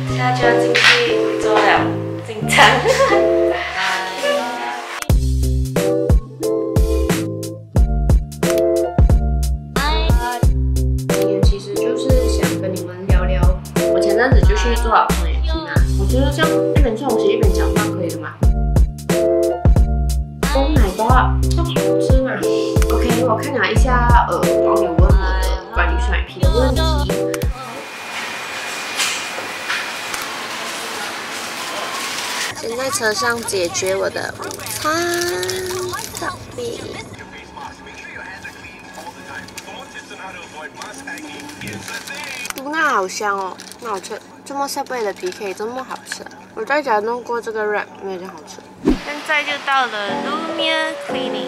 现在就要进去做了，紧张。今天其实就是想跟你们聊聊，我前阵子就去做了双眼皮嘛，我觉得这样一边吃东西一边讲话可以的吗 ？Oh my god， 这好吃嘛 ！OK， 我看了一下网友问我的关于双眼皮的问题。 先在车上解决我的午餐照片。那好香哦，那好吃。这么 Subway 的皮可以这么好吃，我在家弄过这个 wrap， 没有这样好吃。现在就到了 Lumia Clinic。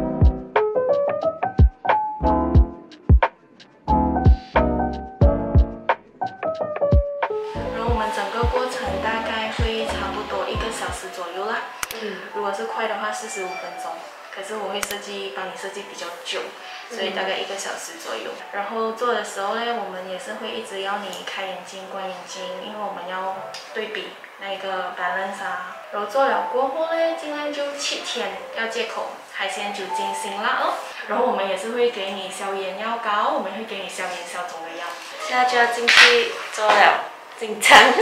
整个过程大概会差不多1个小时左右啦。如果是快的话45分钟，可是我会帮你设计比较久，所以大概1个小时左右。然后做的时候呢，我们也是会一直要你开眼睛、关眼睛，因为我们要对比那个 balance 啊。然后做了过后呢，尽量就7天要戒口，海鲜、酒精、辛辣哦。然后我们也是会给你消炎药膏，我们会给你消炎消肿的药。现在就要进去做了。 紧张，然后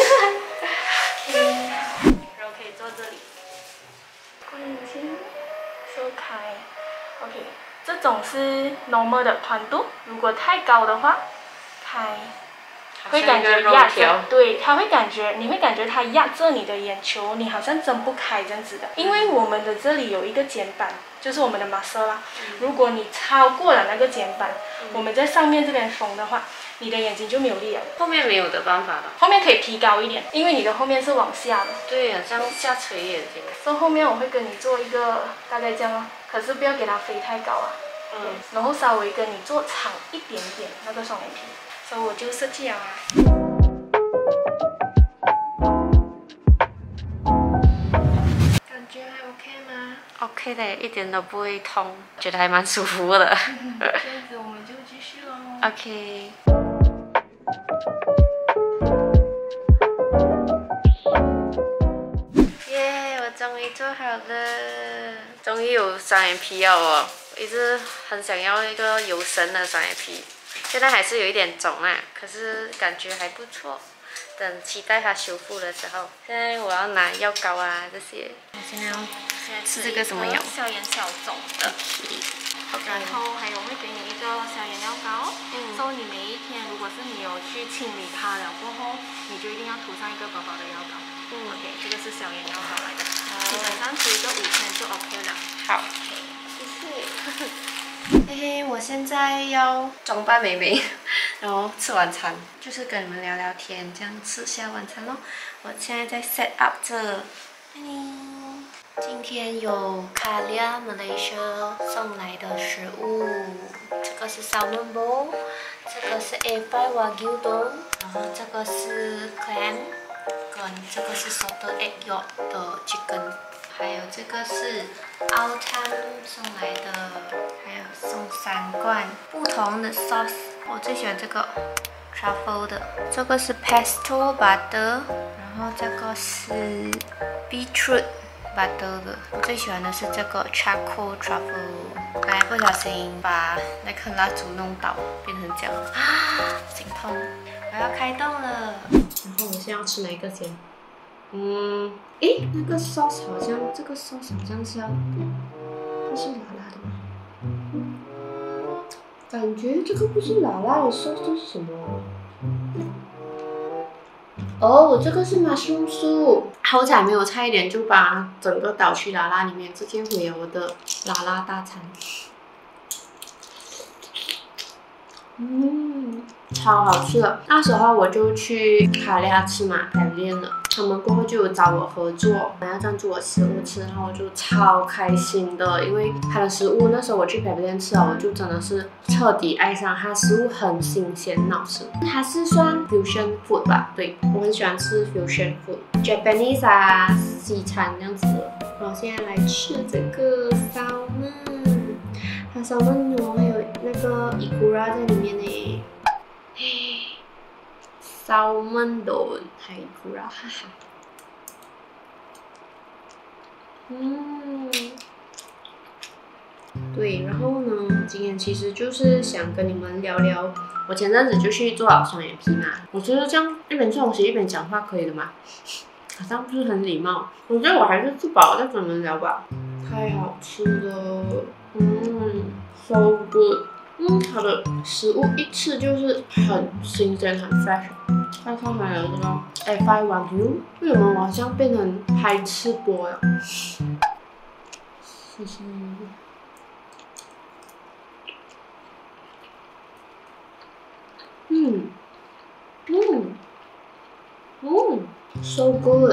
可以坐这里，关眼睛，收开 ，OK， 这种是 normal 的宽度，如果太高的话，开，会感觉压着，对，它会感觉，你会感觉它压着你的眼球，你好像睁不开这样子的，因为我们的这里有一个睑板，就是我们的 muscle 啦，如果你超过了那个睑板，我们在上面这边缝的话。 你的眼睛就没有力了，后面没有的办法了。后面可以提高一点，因为你的后面是往下的。对呀，这样下垂眼睛。所以后面我会跟你做一个大概这样哦，可是不要给它飞太高啊。然后稍微跟你做长一点点那个双眼皮，所以我就设计了啊。感觉还 OK 吗 ？OK 的，一点都不会痛，觉得还蛮舒服的。这样子我们就继续喽。OK。 终于做好了，终于有双眼皮了哦！我一直很想要一个有神的双眼皮，现在还是有一点肿啊，可是感觉还不错。等期待它修复的时候，现在我要拿药膏啊这些。我现在要吃这个什么药？消炎消肿的。然后还有会给你一个消炎药膏，所以你每一天如果是你有去清理它了过后，你就一定要涂上一个薄薄的药膏。OK， 这个是消炎药膏来的。 基本上涂一个5天就 OK 了。好，谢谢。嘿嘿，我现在要装扮美美，然后吃晚餐，就是跟你们聊聊天，这样吃下晚餐咯。我现在在 set up 这。今天有卡利亚 Malaysia 送来的食物，这个是 salmon bowl， 这个是 A5 Wagyu don， 然后这个是 clam。 跟这个是 salted egg yolk 的 chicken， 还有这个是 Altam 送来的，还有送3罐不同的 sauce， 我最喜欢这个 truffle 的，这个是 pesto butter， 然后这个是 beetroot butter 的，我最喜欢的是这个 charcoal truffle， 刚才不小心把那颗蜡烛弄倒，变成这样，心痛，我要开动了。 然后我现在要吃哪一个先？诶，那个 sauce 好像，这个 sauce 好像是要，不是辣辣的吗？感觉这个不是辣辣的 sauce， 这是什么？哦，这个是 mushroom soup。好彩没有差一点就把整个倒去辣辣里面，直接毁了我的辣辣大餐。超好吃的。那时候我就去卡利亚吃嘛，Pavilion了。他们过后就有找我合作，要赞助我食物吃，然后我就超开心的，因为他的食物那时候我去 Pavilion 吃了，我就真的是彻底爱上它，食物很新鲜，很好吃。它是算 fusion food 吧？对，我很喜欢吃 fusion food，Japanese 啊，西餐这样子的。然后现在来吃这个 salmon， 它 salmon 哦，还有那个 ikura 在里面呢。 salmon don 海骨啦，哈哈。对，然后呢，今天其实就是想跟你们聊聊，我前阵子就去做了双眼皮嘛。我觉得这样一边吃东西一边讲话可以的吗？好像不是很礼貌。我觉得我还是吃饱再跟你们聊吧。太好吃了，so good。它的食物一吃就是很新鲜、很 fresh。再看还有这个 F1 Wagyu， 为什么我好像变成拍吃播了？谢谢。So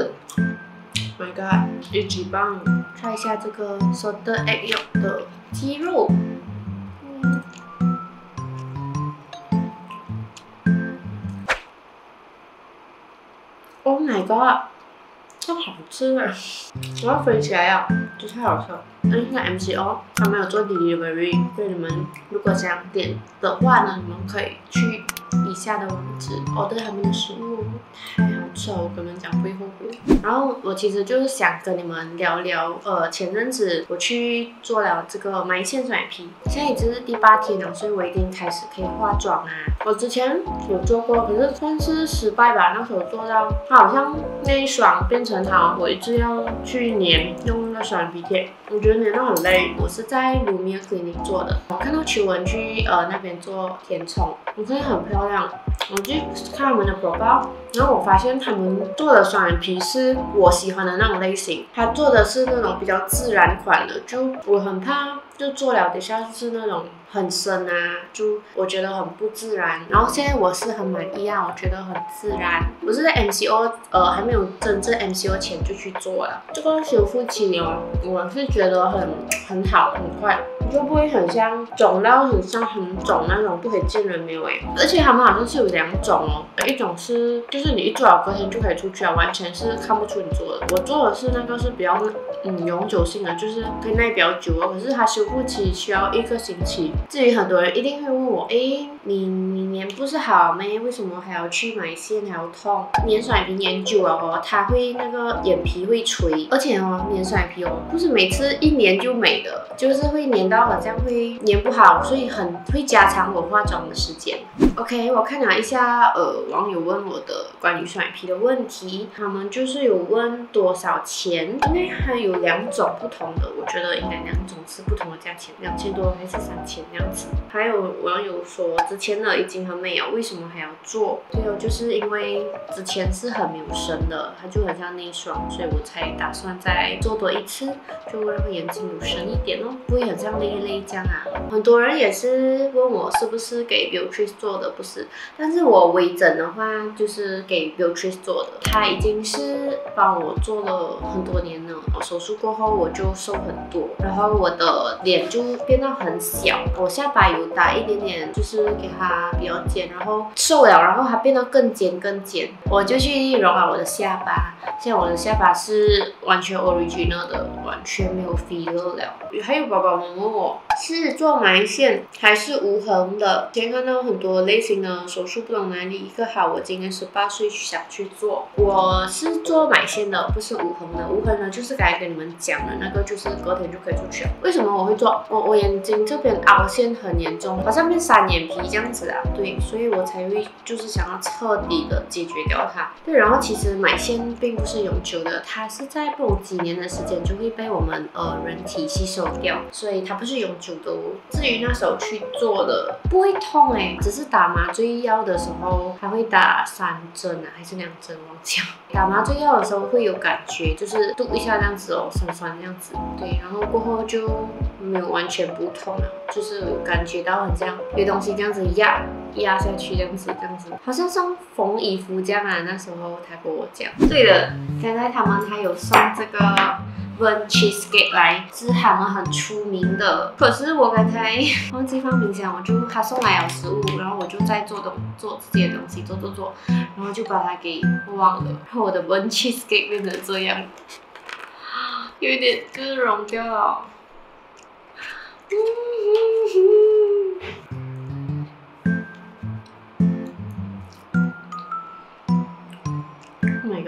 good。My God， 一级棒！看一下这个 salted egg yolk 的鸡肉。Oh my God， 这好吃啊！我要飞起来啊！这太好吃了。现在 MCO 他们有做 delivery， 所以你们如果想点的话呢，你们可以去以下的网址 order 他们的食物，太好吃了，我跟你们讲不会后悔。然后我其实就是想跟你们聊聊，前阵子我去做了这个埋线双眼皮，现在已经是第8天了，所以我已经开始可以化妆啊。我之前有做过，可是算是失败吧，那时候做到它好像内双变成它，我一直要去粘用那个双眼皮贴，我觉得粘到很累。我是在 Lumia Clinic 做的，我看到求文去那边做填充，我觉得很漂亮。我去看他们的 profile， 然后我发现他们做的双眼皮是我喜欢的那种类型，他做的是那种比较自然款的，就我很怕就做了等下就是那种很深啊，就我觉得很不自然。然后现在我是很满意啊，我觉得很自然。我是在 MCO 还没有真正 MCO 前就去做了，这个修复期哦，我是觉得很好，很快。就不会很像肿到很肿那种，不可以见人没有而且他们好像是有2种哦，一种是就是你一做了隔天就可以出去啊，完全是看不出你做的。我做的是那个是比较永久性的，就是可以耐比较久哦，可是它修复期需要1个星期。至于很多人一定会问我，你粘不是好咩？为什么还要去埋线还要痛？粘双眼皮粘久了哦，它会那个眼皮会垂，而且哦粘双眼皮哦不是每次一粘就美的，就是会粘到好像会粘不好，所以会加长我化妆的时间。OK， 我看了一下网友问我的关于双眼皮的问题，他们就是有问多少钱，应该还有2种不同的，我觉得应该2种是不同的价钱，2000多还是3000这样子。还有网友说之前的已经很美了，为什么还要做？对哦，就是因为之前是很没有神的，它就很像内双，所以我才打算再做多1次，就让眼睛有神一点哦，不会很像累这样啊。很多人也是问我是不是给 Beatrice 做的，不是，但是我微整的话就是给 Beatrice 做的，他已经是帮我做了很多年了。我手术过后我就瘦很多，然后我的脸就变得很小，我下巴有打一点点，就是给它比较尖，然后瘦了，然后它变得更尖，我就去融了我的下巴，现在我的下巴是完全 original 的，完全没有 filler 了。还有宝宝们问我是做埋线还是无痕的，之前看到很多类型的手术，不懂哪里一个好。我今年18岁想去做，我是做埋线的，不是无痕的。无痕的就是刚才跟你们讲的那个，就是隔天就可以出去了。为什么我会做？我眼睛这边凹陷很严重，好像变3眼皮这样子啊。对，所以我才会就是想要彻底的解决掉它。对，然后其实埋线并不是永久的，它是在不懂几年的时间就会被我们人体吸收掉，所以它不是永久的哦。至于那时候去做的，不会痛只是打麻醉药的时候，它会打3针啊，还是2针忘记了。打麻醉药的时候会有感觉，就是嘟一下这样子哦，酸酸这样子。对，然后过后就没有完全不痛了，就是有感觉到很像有东西这样子压下去这样子，好像缝衣服这样啊。那时候他跟我讲。对了，刚才他们还有送这个Burnt cheesecake 来，是他们很出名的。可是我刚才忘记放冰箱，他送来了食物，然后我就在做自己的东西，做，然后就把它给忘了。然后我的 Burnt cheesecake 变成这样，有一点就是融掉了。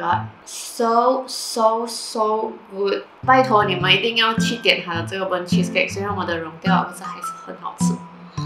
god，so good！ 拜托你们一定要去点它的这个 burnt cheesecake， 虽然我的融掉了，可是还是很好吃。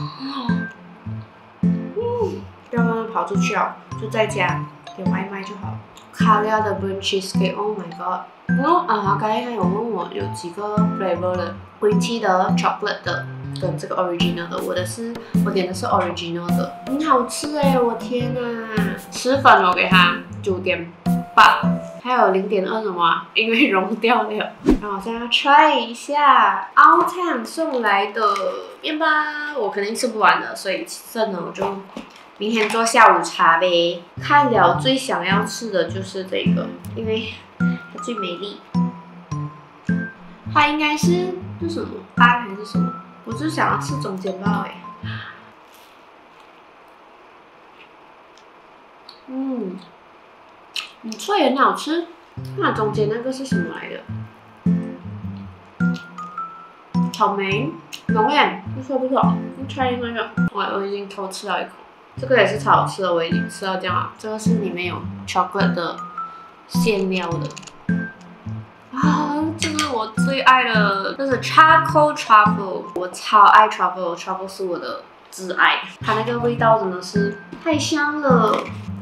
不要慢慢跑出去哦，就在家点外卖就好了。卡利亚的 burnt cheesecake，Oh my god！ 刚才有问我有几个 flavor 的 ，green tea 的、chocolate 的跟这个 original 的，我点的是 original 的，很好吃哎！我天哪，10分我给它9.8，还有0.2什么啊？因为融掉了。然后我现在要 try 一下 Outtown 送来的面包，我肯定吃不完的，所以剩的我就明天做下午茶呗。看了最想要吃的就是这个，因为它最美丽。它应该是什么斑还是什么？我就想要吃中间包哎。脆也很好吃。那中间那个是什么来的？草莓浓眼，不错不错。try 那个，我已经偷吃了一口。这个也是超好吃的，我已经吃到这样了。这个是里面有 chocolate 的馅料的。这个我最爱的，这是 charcoal truffle， 我超爱 truffle 是我的挚爱，它那个味道真的是太香了。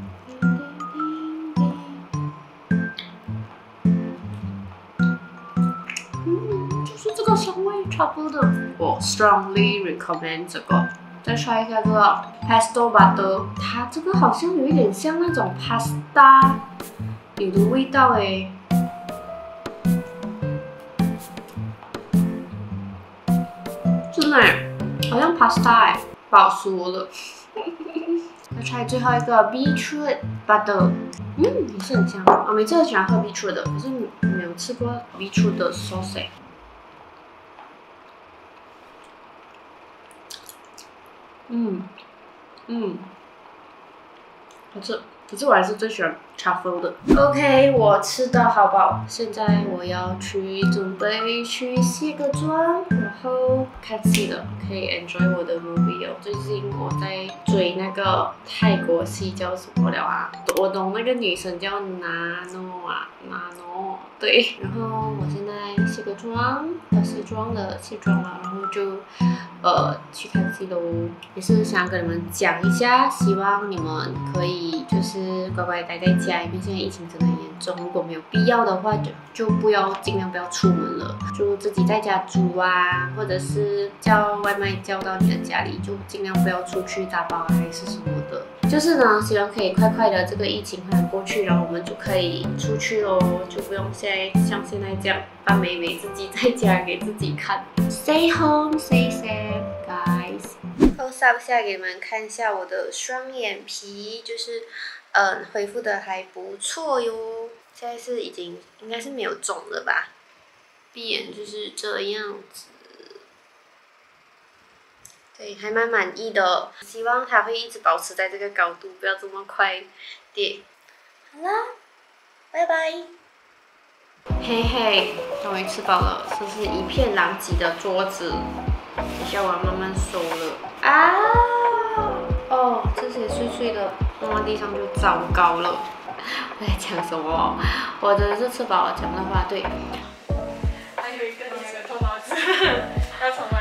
就是这个香味 truffle 的，我 strongly recommend 这个。再try一下这个 pesto butter， 它这个好像有一点像那种 pasta 有的味道诶。真的耶，好像 pasta 哎，不好说了。再 try 最后一个 beetroot butter， 也是很香。我每次都喜欢喝 beetroot 的，可是没有吃过 beetroot 的 sauce。好吃。可是我还是最喜欢 truffle 的。OK， 我吃的好饱，现在我要准备去卸个妆，然后看戏了，可以 enjoy 我的 movie 哦。最近我在追那个泰国戏叫什么了啊？我懂那个女生叫Nano 啊，Nano 对。然后我现在卸个妆，要卸妆了，然后就去看戏喽。也是想跟你们讲一下，希望你们可以就是乖乖待在家，因为现在疫情真的很严重。如果没有必要的话，就尽量不要出门了，就自己在家煮啊，或者是叫外卖叫到你的家里，就尽量不要出去打包还是什么的。就是呢，希望可以快快的这个疫情快点过去，然后我们就可以出去咯，就不用像现在这样把美美自己在家给自己看。Stay home, stay safe, guys. Close up 下给你们看一下我的双眼皮，就是恢复的还不错哟。现在是应该是没有肿了吧？闭眼就是这样子。对，还蛮满意的，希望它会一直保持在这个高度，不要这么快跌。好啦，拜拜。嘿嘿，终于吃饱了，这是一片狼藉的桌子，等下我要慢慢收了。这些碎碎的弄到地上就糟糕了。我在讲什么？我真的是吃饱了讲的话，对。 还有一个你的头脑子要从